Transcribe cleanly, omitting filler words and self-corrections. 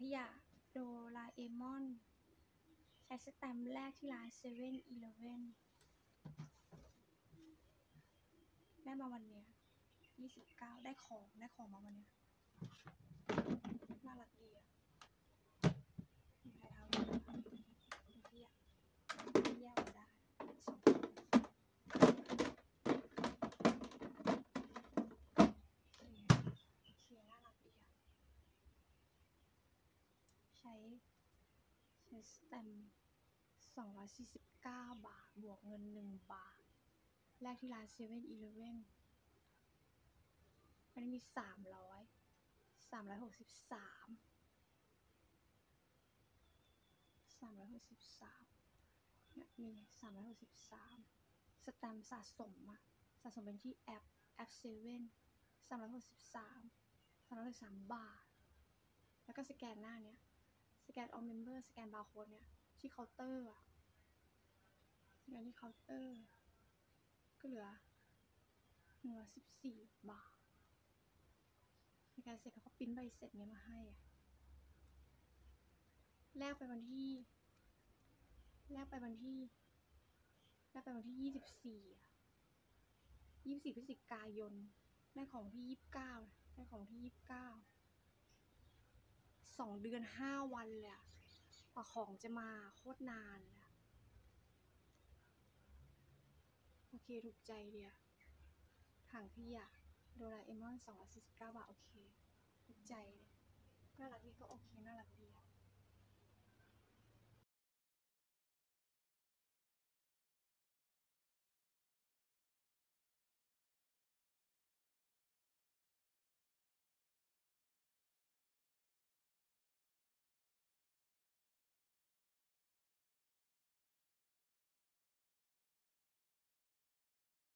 ขยะโดราเอมอนใช้สแตมป์แรกที่ร้าน7-Eleven ได้มาวันเนี้ย29ได้ของมาวันเนี้ยน่ารักดีอ่ะมีใครเอาไหมขยะแยกได้2น่ารักดีอ่ะใช้สแตมป์249 บาทบวกเงิน1 บาทแรกที่ร้าน7-Eleven มันมี363เนี่ยมี363สแตมป์สะสมเป็นที่แอป7 363 บาทแล้วก็สแกนหน้าเนี้ยสแกนall member สแกนบาร์โค้ดเนี้ยที่เคาน์เตอร์สแกนที่เคาน์เตอร์ก็เหลือ114 บาทสแกนเสร็จเขาก็ปริ้นใบเสร็จเนี้ยมาให้แลกไปวันที่24พฤศจิกายนได้ของที่29ได้ของที่2 เดือน 5 วันเลยอะกว่าของจะมาโคตรนานเลยโอเคถูกใจเดียถังขยะโดราเอมอน249 บาทโอเคถูกใจเลยน่ารักดีก็โอเคน่ารักดี